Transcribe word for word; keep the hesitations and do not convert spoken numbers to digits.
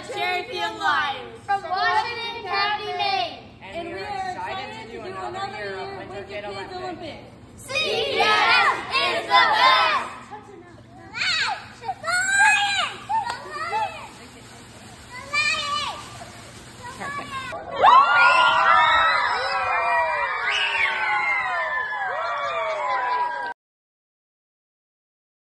Cherryfield Lions from Washington County, Maine. And, and we are excited to do another year of WinterKids Olympics.